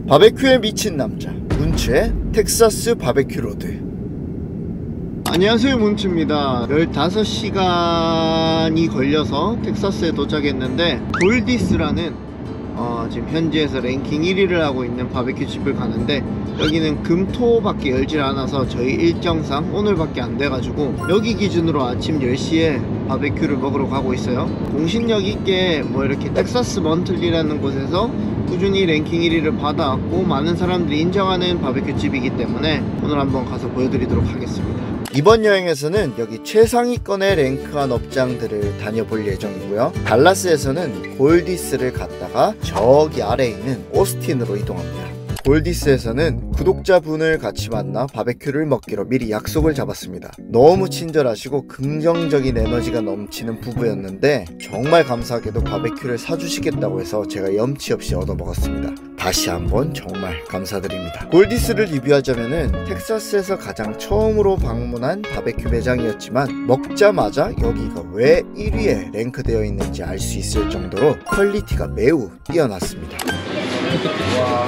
바베큐에 미친 남자 문츠의 텍사스 바베큐 로드. 안녕하세요, 문츠입니다. 15시간이 걸려서 텍사스에 도착했는데 골디스라는 지금 현지에서 랭킹 1위를 하고 있는 바베큐 집을 가는데, 여기는 금토밖에 열질 않아서 저희 일정상 오늘밖에 안 돼가지고 여기 기준으로 아침 10시에 바베큐를 먹으러 가고 있어요. 공신력 있게 뭐 이렇게 텍사스 먼틀리라는 곳에서 꾸준히 랭킹 1위를 받아왔고 많은 사람들이 인정하는 바베큐 집이기 때문에 오늘 한번 가서 보여드리도록 하겠습니다. 이번 여행에서는 여기 최상위권에 랭크한 업장들을 다녀볼 예정이고요. 달라스에서는 골디스를 갔다가 저기 아래에 있는 오스틴으로 이동합니다. 골디스에서는 구독자분을 같이 만나 바베큐를 먹기로 미리 약속을 잡았습니다. 너무 친절하시고 긍정적인 에너지가 넘치는 부부였는데 정말 감사하게도 바베큐를 사주시겠다고 해서 제가 염치 없이 얻어먹었습니다. 다시 한번 정말 감사드립니다. 골디스를 리뷰하자면은 텍사스에서 가장 처음으로 방문한 바베큐 매장이었지만 먹자마자 여기가 왜 1위에 랭크되어 있는지 알 수 있을 정도로 퀄리티가 매우 뛰어났습니다. 와,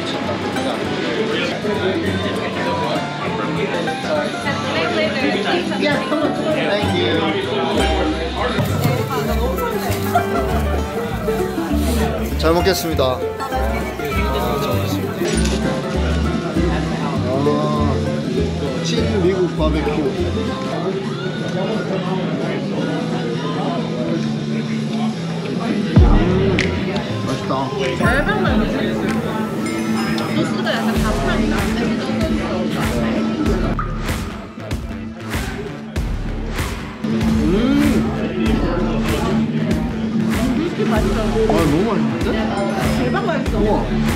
잘 먹겠습니다. 찐 미국 바베큐. 맛있다. 멸망만 소스가 약간 단맛이 나는데 이렇게 맛있어. 너무 맛있는데? 대박 맛있어. 우와.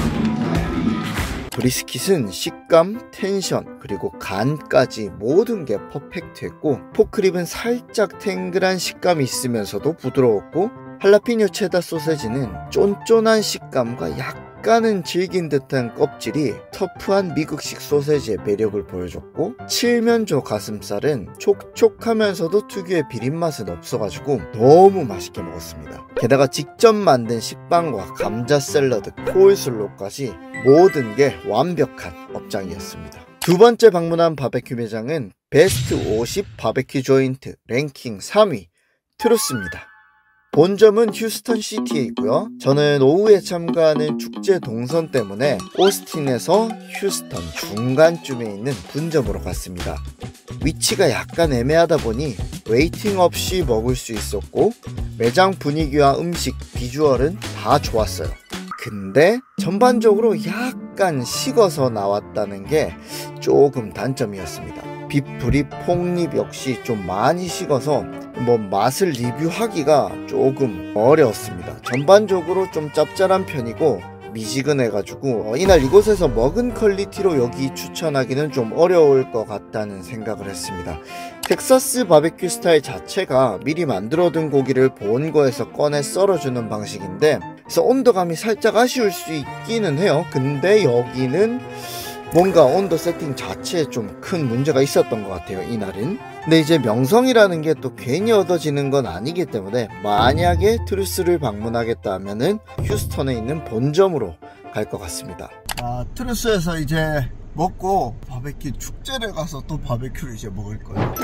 브리스킷은 식감, 텐션, 그리고 간까지 모든 게 퍼펙트했고, 포크립은 살짝 탱글한 식감이 있으면서도 부드러웠고, 할라피뇨 체다 소세지는 쫀쫀한 식감과 약간은 질긴 듯한 껍질이 터프한 미국식 소세지의 매력을 보여줬고, 칠면조 가슴살은 촉촉하면서도 특유의 비린맛은 없어가지고 너무 맛있게 먹었습니다. 게다가 직접 만든 식빵과 감자 샐러드, 코울슬로까지 모든 게 완벽한 업장이었습니다. 두 번째 방문한 바베큐 매장은 베스트 50 바베큐 조인트 랭킹 3위 트루스입니다. 본점은 휴스턴 시티에 있고요. 저는 오후에 참가하는 축제 동선 때문에 오스틴에서 휴스턴 중간쯤에 있는 분점으로 갔습니다. 위치가 약간 애매하다 보니 웨이팅 없이 먹을 수 있었고, 매장 분위기와 음식, 비주얼은 다 좋았어요. 근데 전반적으로 약간 식어서 나왔다는 게 조금 단점이었습니다. 빅브리 폭립 역시 좀 많이 식어서 맛을 리뷰하기가 조금 어려웠습니다. 전반적으로 좀 짭짤한 편이고 미지근해가지고 이날 이곳에서 먹은 퀄리티로 여기 추천하기는 좀 어려울 것 같다는 생각을 했습니다. 텍사스 바베큐 스타일 자체가 미리 만들어둔 고기를 본거에서 꺼내 썰어주는 방식인데, 그래서 온도감이 살짝 아쉬울 수 있기는 해요. 근데 여기는 뭔가 온도 세팅 자체에 좀 큰 문제가 있었던 것 같아요, 이날은. 근데 이제 명성이라는 게 또 괜히 얻어지는 건 아니기 때문에 만약에 트루스를 방문하겠다 하면은 휴스턴에 있는 본점으로 갈 것 같습니다. 트루스에서 이제 먹고 바베큐 축제를 가서 또 바베큐를 이제 먹을 거예요.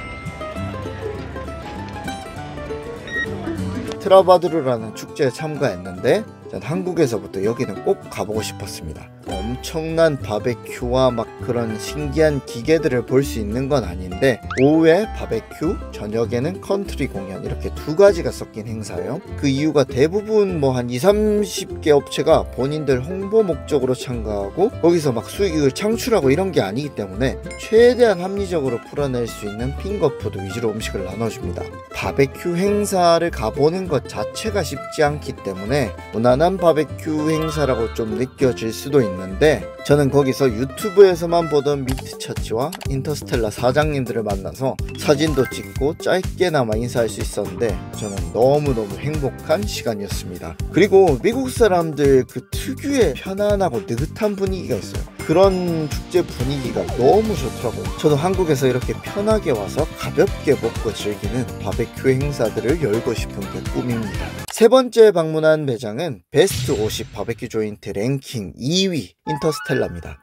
트라바두르라는 축제에 참가했는데 한국에서부터 여기는 꼭 가보고 싶었습니다. 엄청난 바베큐와 막 그런 신기한 기계들을 볼 수 있는 건 아닌데, 오후에 바베큐, 저녁에는 컨트리 공연, 이렇게 두 가지가 섞인 행사예요. 그 이유가 대부분 한 20-30개 업체가 본인들 홍보 목적으로 참가하고 거기서 막 수익을 창출하고 이런 게 아니기 때문에 최대한 합리적으로 풀어낼 수 있는 핑거푸드 위주로 음식을 나눠줍니다. 바베큐 행사를 가보는 것 자체가 쉽지 않기 때문에 무난한 바베큐 행사라고 좀 느껴질 수도 있는데, 저는 거기서 유튜브에서만 보던 미트처치와 인터스텔라 사장님들을 만나서 사진도 찍고 짧게나마 인사할 수 있었는데 저는 너무너무 행복한 시간이었습니다. 그리고 미국 사람들 그 특유의 편안하고 느긋한 분위기가 있어요. 그런 축제 분위기가 너무 좋더라고요. 저도 한국에서 이렇게 편하게 와서 가볍게 먹고 즐기는 바베큐 행사들을 열고 싶은 게 꿈입니다. 세 번째 방문한 매장은 베스트 50 바베큐 조인트 랭킹 2위 인터스텔라입니다.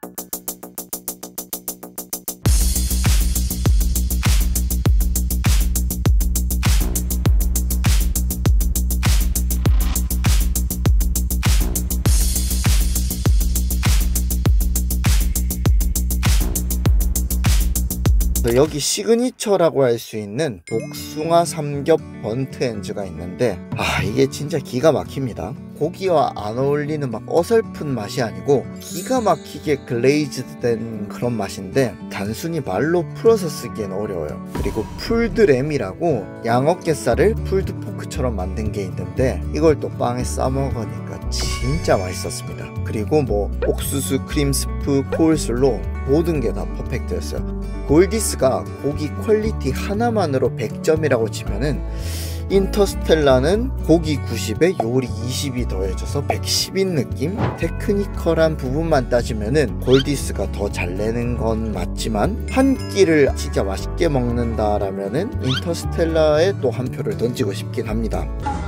여기 시그니처라고 할 수 있는 복숭아 삼겹 번트 엔즈가 있는데 이게 진짜 기가 막힙니다. 고기와 안 어울리는 막 어설픈 맛이 아니고 기가 막히게 글레이즈드 된 그런 맛인데 단순히 말로 풀어서 쓰기엔 어려워요. 그리고 풀드램이라고 양어깨살을 풀드포크처럼 만든 게 있는데 이걸 또 빵에 싸 먹으니까 진짜 맛있었습니다. 그리고 뭐 옥수수, 크림스프, 코울슬로 모든 게 다 퍼펙트였어요. 골디스가 고기 퀄리티 하나만으로 100점이라고 치면은 인터스텔라는 고기 90에 요리 20이 더해져서 110인 느낌? 테크니컬한 부분만 따지면은 골디스가 더 잘 내는 건 맞지만 한 끼를 진짜 맛있게 먹는다라면은 인터스텔라에 또 한 표를 던지고 싶긴 합니다.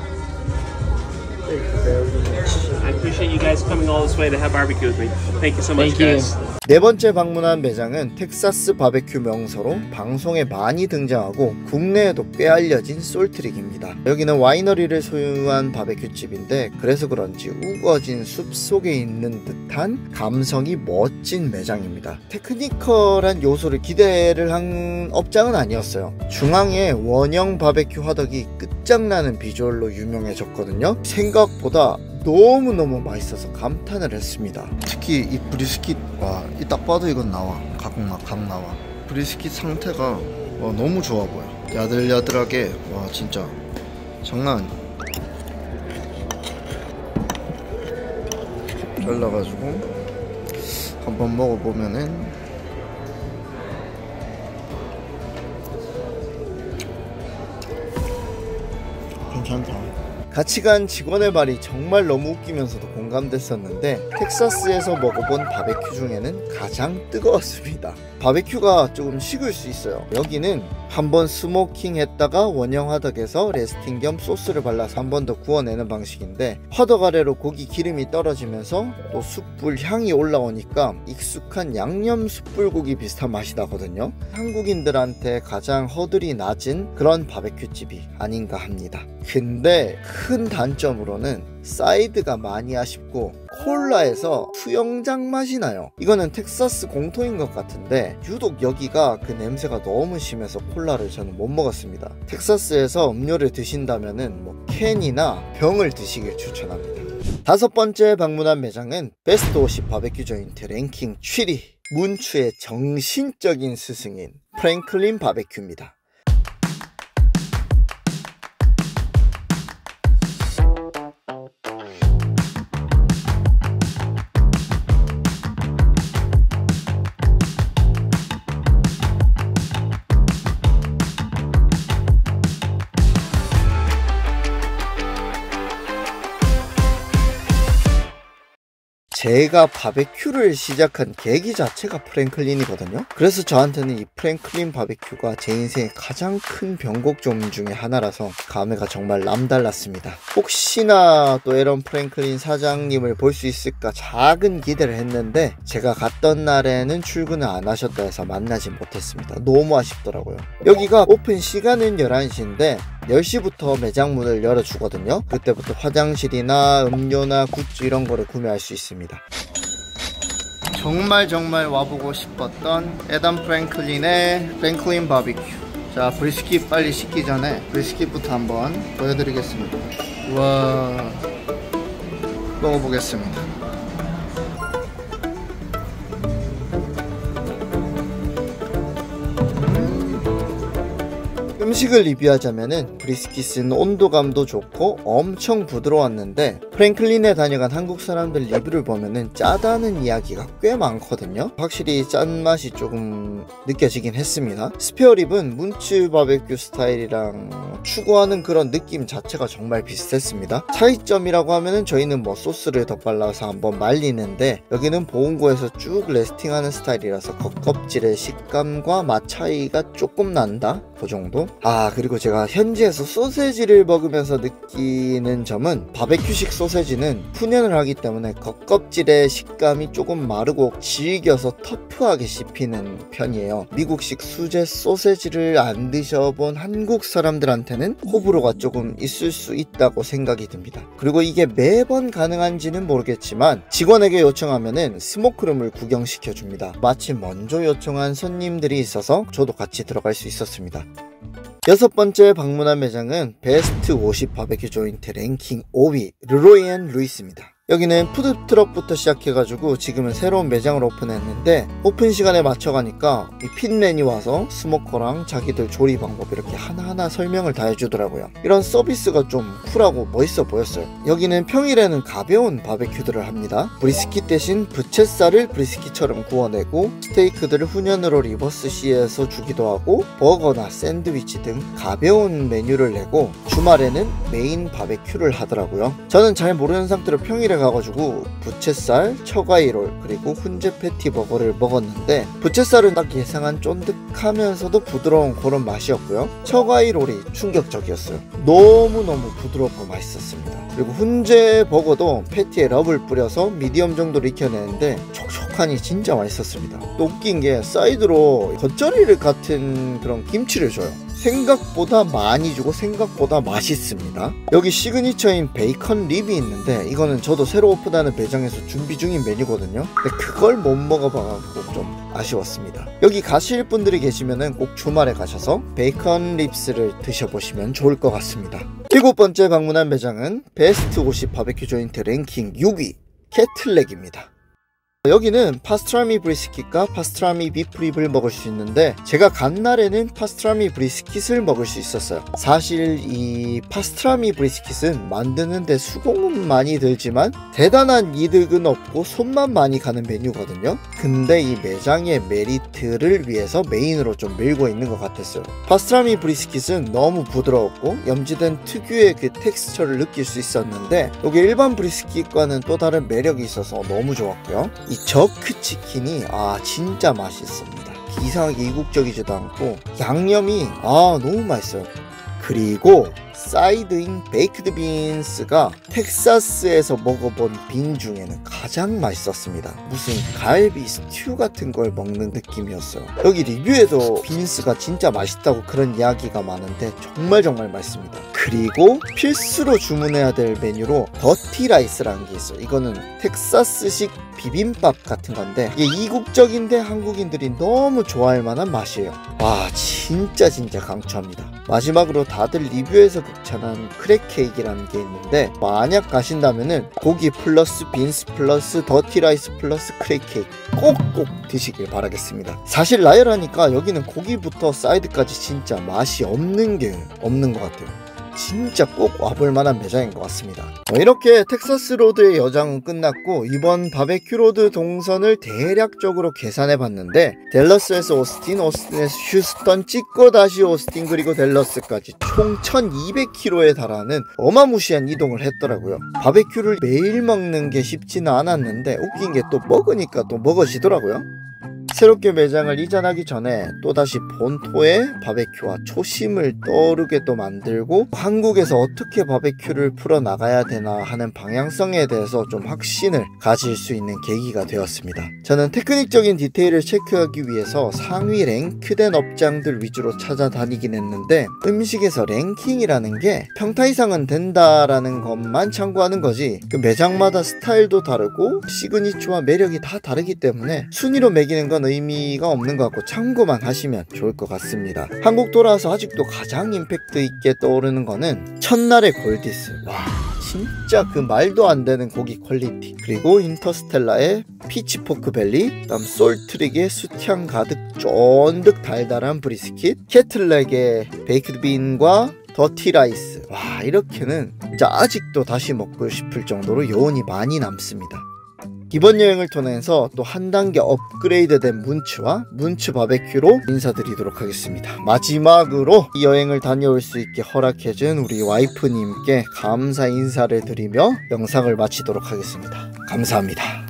I appreciate you guys coming all this way to have barbecue with me. Thank you so much, guys. 네 번째 방문한 매장은 텍사스 바베큐 명소로 방송에 많이 등장하고 국내에도 꽤 알려진 솔트릭입니다. 여기는 와이너리를 소유한 바베큐 집인데 그래서 그런지 우거진 숲 속에 있는 듯한 감성이 멋진 매장입니다. 테크니컬한 요소를 기대를 한 업장은 아니었어요. 중앙에 원형 바베큐 화덕이 끝장나는 비주얼로 유명해졌거든요. 생각보다 너무너무 맛있어서 감탄을 했습니다. 특히 이 브리스킷, 와, 이 딱 봐도 이건 나와. 각 나와. 브리스킷 상태가 너무 좋아 보여. 야들야들하게, 와, 진짜 장난 아니야. 잘라가지고 한번 먹어보면은 괜찮다. 같이 간 직원의 말이 정말 너무 웃기면서도 공감됐었는데 텍사스에서 먹어본 바베큐 중에는 가장 뜨거웠습니다. 바베큐가 조금 식을 수 있어요. 여기는 한번 스모킹 했다가 원형 화덕에서 레스팅 겸 소스를 발라서 한 번 더 구워내는 방식인데 화덕 아래로 고기 기름이 떨어지면서 또 숯불 향이 올라오니까 익숙한 양념 숯불고기 비슷한 맛이 나거든요. 한국인들한테 가장 허들이 낮은 그런 바베큐 집이 아닌가 합니다. 근데 큰 단점으로는 사이드가 많이 아쉽고 콜라에서 수영장 맛이 나요. 이거는 텍사스 공통인 것 같은데 유독 여기가 그 냄새가 너무 심해서 콜라를 저는 못 먹었습니다. 텍사스에서 음료를 드신다면은 뭐 캔이나 병을 드시길 추천합니다. 다섯 번째 방문한 매장은 베스트 50 바베큐 조인트 랭킹 7위 문추의 정신적인 스승인 프랭클린 바베큐입니다. 제가 바베큐를 시작한 계기 자체가 프랭클린이거든요. 그래서 저한테는 이 프랭클린 바베큐가 제 인생의 가장 큰 변곡점 중에 하나라서 감회가 정말 남달랐습니다. 혹시나 또 에런 프랭클린 사장님을 볼 수 있을까 작은 기대를 했는데 제가 갔던 날에는 출근을 안 하셨다 해서 만나지 못했습니다. 너무 아쉽더라고요. 여기가 오픈 시간은 11시인데 10시부터 매장 문을 열어주거든요. 그때부터 화장실이나 음료나 굿즈 이런 거를 구매할 수 있습니다. 정말 와보고 싶었던 에단 프랭클린의 프랭클린 바비큐. 자, 브리스킷 빨리 식기 전에 브리스킷부터 한번 보여드리겠습니다. 우와, 먹어보겠습니다. 음식을 리뷰하자면은 브리스킷은 온도감도 좋고 엄청 부드러웠는데 프랭클린에 다녀간 한국 사람들 리뷰를 보면은 짜다는 이야기가 꽤 많거든요. 확실히 짠맛이 조금 느껴지긴 했습니다. 스페어립은 문츠 바베큐 스타일이랑 추구하는 그런 느낌 자체가 정말 비슷했습니다. 차이점이라고 하면은 저희는 뭐 소스를 더 발라서 한번 말리는데 여기는 보온고에서 쭉 레스팅하는 스타일이라서 겉껍질의 식감과 맛 차이가 조금 난다, 그 정도. 그리고 제가 현지에서 소세지를 먹으면서 느끼는 점은 바베큐식 소세지는 훈연을 하기 때문에 겉껍질의 식감이 조금 마르고 질겨서 터프하게 씹히는 편이에요. 미국식 수제 소세지를 안 드셔본 한국 사람들한테는 호불호가 조금 있을 수 있다고 생각이 듭니다. 그리고 이게 매번 가능한지는 모르겠지만 직원에게 요청하면은 스모크룸을 구경시켜 줍니다. 마침 먼저 요청한 손님들이 있어서 저도 같이 들어갈 수 있었습니다. 6번째 방문한 매장은 베스트 50 바베큐 조인트 랭킹 5위 르로이 앤 루이스입니다. 여기는 푸드트럭부터 시작해가지고 지금은 새로운 매장을 오픈했는데 오픈 시간에 맞춰가니까 이 pit맨이 와서 스모커랑 자기들 조리 방법 이렇게 하나하나 설명을 다 해주더라고요. 이런 서비스가 좀 쿨하고 멋있어 보였어요. 여기는 평일에는 가벼운 바베큐들을 합니다. 브리스킷 대신 부채살을 브리스킷처럼 구워내고 스테이크들을 훈연으로 리버스 C에서 주기도 하고 버거나 샌드위치 등 가벼운 메뉴를 내고 주말에는 메인 바베큐를 하더라고요. 저는 잘 모르는 상태로 평일에 가가지고 부채살, 처가이롤 그리고 훈제 패티 버거를 먹었는데 부채살은 딱 예상한 쫀득하면서도 부드러운 그런 맛이었고요. 처가이롤이 충격적이었어요. 너무너무 부드럽고 맛있었습니다. 그리고 훈제 버거도 패티에 럽을 뿌려서 미디엄 정도로 익혀내는데 촉촉하니 진짜 맛있었습니다. 또 웃긴 게 사이드로 겉절이를 같은 그런 김치를 줘요. 생각보다 많이 주고 생각보다 맛있습니다. 여기 시그니처인 베이컨 립이 있는데 이거는 저도 새로 오픈하는 매장에서 준비 중인 메뉴거든요. 근데 그걸 못 먹어봐서 좀 아쉬웠습니다. 여기 가실 분들이 계시면은 꼭 주말에 가셔서 베이컨 립스를 드셔보시면 좋을 것 같습니다. 7번째 방문한 매장은 베스트 50 바베큐 조인트 랭킹 6위 캐틀렉입니다. 여기는 파스트라미 브리스킷과 파스트라미 비프립을 먹을 수 있는데 제가 간 날에는 파스트라미 브리스킷을 먹을 수 있었어요. 사실 이 파스트라미 브리스킷은 만드는데 수고는 많이 들지만 대단한 이득은 없고 손만 많이 가는 메뉴거든요. 근데 이 매장의 메리트를 위해서 메인으로 좀 밀고 있는 것 같았어요. 파스트라미 브리스킷은 너무 부드러웠고 염지된 특유의 그 텍스처를 느낄 수 있었는데 여기 일반 브리스킷과는 또 다른 매력이 있어서 너무 좋았고요. 이 저크 치킨이 진짜 맛있습니다. 이상하게 이국적이지도 않고 양념이 너무 맛있어요. 그리고 사이드인 베이크드 빈스가 텍사스에서 먹어본 빈 중에는 가장 맛있었습니다. 무슨 갈비 스튜 같은 걸 먹는 느낌이었어요. 여기 리뷰에도 빈스가 진짜 맛있다고 그런 이야기가 많은데 정말 맛있습니다. 그리고 필수로 주문해야 될 메뉴로 더티 라이스라는 게 있어요. 이거는 텍사스식 비빔밥 같은 건데 이게 이국적인데 한국인들이 너무 좋아할 만한 맛이에요. 진짜 강추합니다. 마지막으로 다들 리뷰에서 극찬한 크랙 케이크라는 게 있는데 만약 가신다면은 고기 플러스 빈스 플러스 더티 라이스 플러스 크랙 케이크 꼭 드시길 바라겠습니다. 사실 나열하니까 여기는 고기부터 사이드까지 진짜 맛이 없는 것 같아요. 진짜 꼭 와볼 만한 매장인 것 같습니다. 이렇게 텍사스 로드의 여정은 끝났고 이번 바베큐 로드 동선을 대략적으로 계산해 봤는데 댈러스에서 오스틴, 오스틴에서 휴스턴 찍고 다시 오스틴 그리고 댈러스까지 총 1200km에 달하는 어마무시한 이동을 했더라고요. 바베큐를 매일 먹는 게 쉽지는 않았는데 웃긴 게 또 먹으니까 또 먹어지더라고요. 새롭게 매장을 이전하기 전에 또다시 본토의 바베큐와 초심을 떠오르게 또 만들고 한국에서 어떻게 바베큐를 풀어나가야 되나 하는 방향성에 대해서 좀 확신을 가질 수 있는 계기가 되었습니다. 저는 테크닉적인 디테일을 체크하기 위해서 상위 랭크된 업장들 위주로 찾아다니긴 했는데 음식에서 랭킹이라는 게 평타 이상은 된다라는 것만 참고하는 거지 그 매장마다 스타일도 다르고 시그니처와 매력이 다 다르기 때문에 순위로 매기는 건 의미가 없는 것 같고 참고만 하시면 좋을 것 같습니다. 한국 돌아와서 아직도 가장 임팩트 있게 떠오르는 거는 첫날의 골디스. 진짜 그 말도 안 되는 고기 퀄리티, 그리고 인터스텔라의 피치포크 벨리, 다음 솔트릭의 수향 가득 쫀득 달달한 브리스킷, 캐틀렉의 베이크드 빈과 더티라이스. 와, 이렇게는 진짜 아직도 다시 먹고 싶을 정도로 여운이 많이 남습니다. 이번 여행을 통해서 또 한 단계 업그레이드된 문츠와 문츠 바베큐로 인사드리도록 하겠습니다. 마지막으로 이 여행을 다녀올 수 있게 허락해준 우리 와이프님께 감사 인사를 드리며 영상을 마치도록 하겠습니다. 감사합니다.